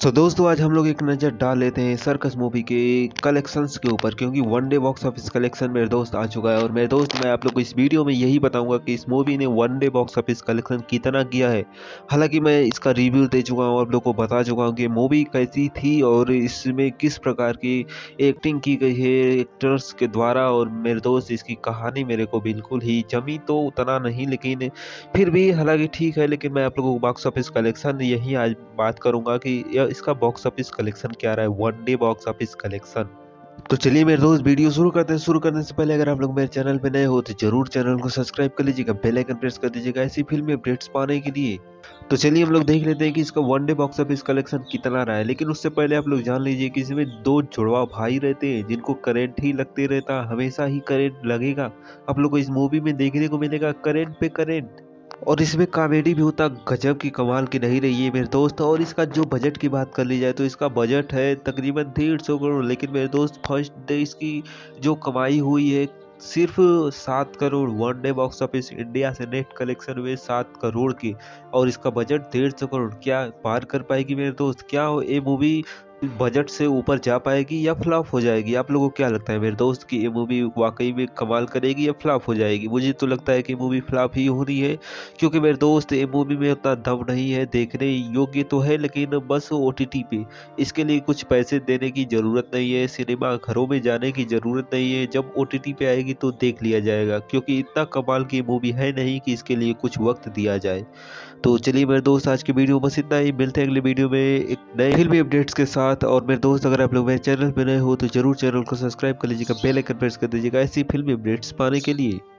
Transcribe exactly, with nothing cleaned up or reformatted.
तो दोस्तों आज हम लोग एक नज़र डाल लेते हैं सर्कस मूवी के कलेक्शंस के ऊपर, क्योंकि one day box office collection मेरे दोस्त आ चुका है। और मेरे दोस्त मैं आप लोग को इस वीडियो में यही बताऊंगा कि इस मूवी ने one day box office collection कितना किया है। हालांकि मैं इसका रिव्यू दे चुका हूं, आप लोग को बता चुका हूं कि मूवी कैसी थी और इसमें किस प्रकार की एक्टिंग की गई है एक्टर्स के द्वारा। और मेरे दोस्त इसकी कहानी मेरे को बिल्कुल ही जमी तो उतना नहीं, लेकिन फिर भी हालांकि ठीक है। लेकिन मैं आप लोगों को बॉक्स ऑफिस कलेक्शन यही आज बात करूंगा कि यह इसका बॉक्स ऑफिस कलेक्शन क्या रहा है, one day box office collection. तो चलिए मेरे दोस्त वीडियो शुरू करते हैं। शुरू करने से पहले अगर आप लोग मेरे चैनल पे नए हो तो जरूर चैनल को सब्सक्राइब कर लीजिएगा, बेल आइकन प्रेस कर दीजिएगा ऐसी फिल्मी अपडेट्स पाने के लिए। तो चलिए हम लोग देख लेते हैं कि इसका one day box office collection कितना रहा है। लेकिन उससे पहले आप लोग जान लीजिए कि इसमें दो जुड़वा भाई रहते हैं जिनको करंट ही लगते रहता, हमेशा ही करंट लगेगा। आप लोग को इस मूवी में देखने को मिलेगा करंट पे करंट। और इसमें कॉमेडी भी होता गजब की कमाल की नहीं रही है मेरे दोस्त। और इसका जो बजट की बात कर ली जाए तो इसका बजट है तकरीबन डेढ़ सौ करोड़। लेकिन मेरे दोस्त फर्स्ट डे इसकी जो कमाई हुई है सिर्फ सात crore. One day box office India से नेट कलेक्शन हुए सात करोड़ की, और इसका बजट डेढ़ सौ करोड़। क्या पार कर पाएगी मेरे दोस्त? क्या ये मूवी बजट से ऊपर जा पाएगी या फ्लॉप हो जाएगी? आप लोगों को क्या लगता है मेरे दोस्त कि ये मूवी वाकई में कमाल करेगी या फ्लॉप हो जाएगी? मुझे तो लगता है कि मूवी फ्लॉप ही हो रही है, क्योंकि मेरे दोस्त ये मूवी में उतना दम नहीं है। देखने योग्य तो है लेकिन बस ओटीटी पे, इसके लिए कुछ पैसे देने की ज़रूरत नहीं है, सिनेमा घरों में जाने की ज़रूरत नहीं है। जब ओटीटी पे आएगी तो देख लिया जाएगा, क्योंकि इतना कमाल की मूवी है नहीं कि इसके लिए कुछ वक्त दिया जाए। तो चलिए मेरे दोस्त आज की वीडियो बस इतना ही। मिलते हैं अगले वीडियो में एक नए फिल्मी अपडेट्स के साथ। और मेरे दोस्त अगर आप लोग मेरे चैनल पे नए हो तो जरूर चैनल को सब्सक्राइब कर लीजिएगा, बेल आइकन प्रेस कर दीजिएगा ऐसी फिल्मी अपडेट्स पाने के लिए।